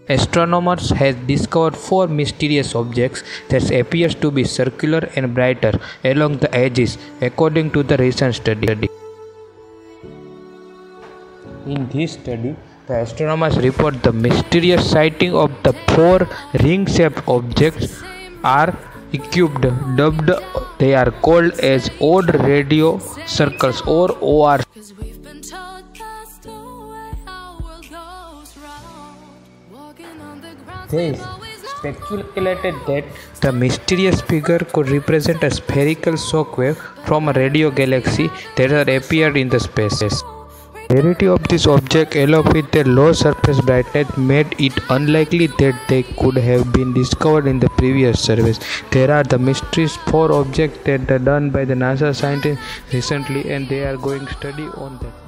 Astronomers have discovered four mysterious objects that appear to be circular and brighter along the edges, according to the recent study. In this study, the astronomers report the mysterious sighting of the four ring-shaped objects are equipped, dubbed they are called as odd radio circles or OR. They speculated that the mysterious figure could represent a spherical shockwave from a radio galaxy that had appeared in the space. The rarity of this object, along with their low surface brightness, made it unlikely that they could have been discovered in the previous surveys. There are the mysterious four objects that were done by the NASA scientists recently, and they are going study on that.